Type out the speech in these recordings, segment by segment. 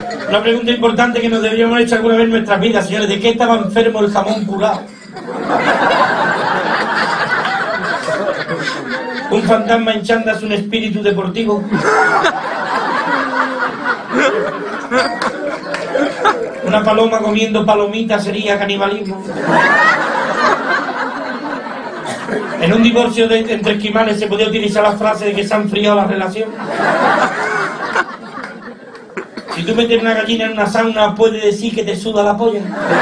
Una pregunta importante que nos deberíamos haber hecho alguna vez en nuestras vidas, señores. ¿De qué estaba enfermo el jamón curado? ¿Un fantasma en chándal es un espíritu deportivo? ¿Una paloma comiendo palomitas sería canibalismo? ¿En un divorcio entre esquimales se podía utilizar la frase de que se ha enfriado la relación? Si tú metes una gallina en una sauna, ¿puede decir que te suda la polla?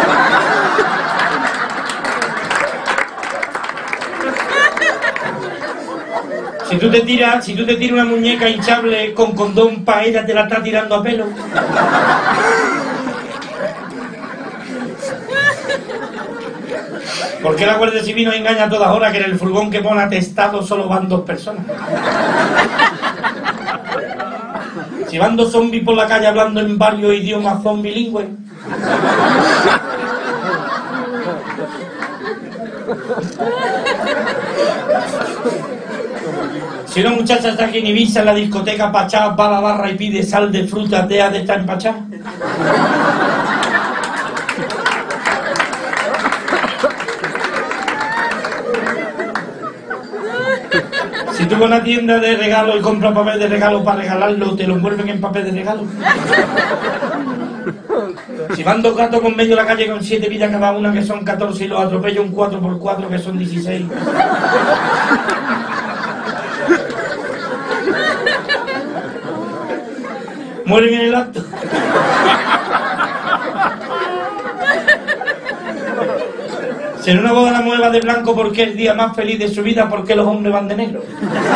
Si tú te tiras una muñeca hinchable con condón pa' ella, te la está tirando a pelo. ¿Por qué la Guardia Civil nos engaña a todas horas que en el furgón que pone atestado solo van 2 personas? Si van 2 zombies por la calle hablando en varios idiomas zombilingües. Si una muchacha está aquí en Ibiza en la discoteca Pachá, va a la barra y pide sal de fruta, ¿te ha de estar en Pachá? Si tú vas a una tienda de regalo y compras papel de regalo para regalarlo, ¿te lo envuelven en papel de regalo? Si van 2 gatos con medio de la calle con 7 vidas cada una, que son 14, y los atropella un 4x4, que son 16. Mueren en el acto. Si en una boda la mujer va de blanco porque es el día más feliz de su vida, ¿por qué los hombres van de negro?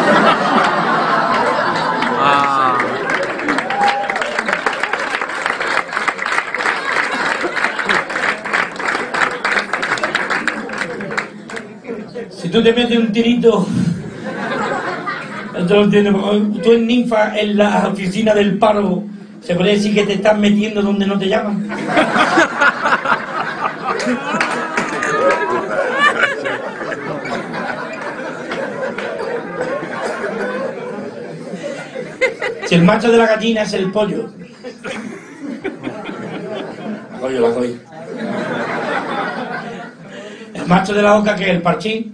Si tú te metes un tirito, esto lo entiendo, porque tú en Ninfa, en la oficina del paro, se podría decir que te estás metiendo donde no te llaman. Si el macho de la gallina es el pollo. La coño. El macho de la oca, que es el parchín.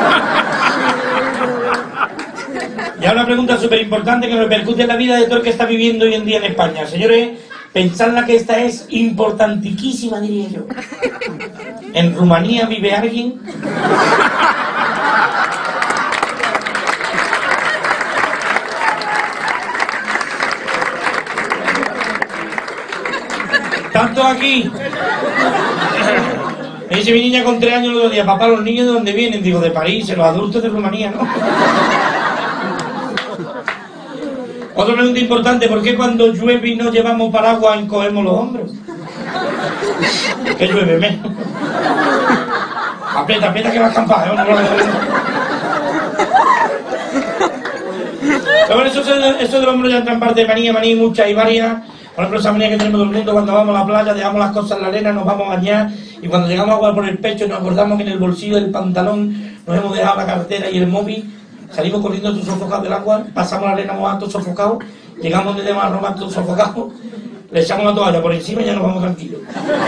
Y ahora una pregunta súper importante que repercute en la vida de todo el que está viviendo hoy en día en España. Señores, pensadla que esta es importantísima, diría yo. ¿En Rumanía vive alguien? Tanto aquí. Me dice mi niña con 3 años el otro día: papá, ¿los niños de dónde vienen? Digo, de París, los adultos de Rumanía, ¿no? Otra pregunta importante: ¿por qué cuando llueve y no llevamos paraguas encogemos los hombros? ¿Qué llueve menos? Aprieta que va a escampar, ¿eh? Pero bueno, eso del hombro ya entra en parte de manía, muchas y varias. Por ejemplo, esa manía que tenemos todo el mundo cuando vamos a la playa, dejamos las cosas en la arena, nos vamos a bañar y cuando llegamos a agua por el pecho nos acordamos que en el bolsillo del pantalón nos hemos dejado la cartera y el móvil, salimos corriendo todos sofocados del agua, pasamos la arena mojada todos sofocados, llegamos donde tenemos a robar todos sofocados, le echamos la toalla por encima y ya nos vamos tranquilos.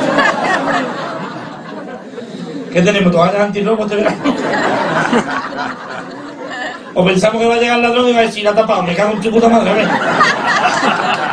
¿Qué tenemos? ¿Toallas antirrobo este verano? O pensamos que va a llegar el ladrón y va a decir: la tapado, me cago en tu puta madre, a ver.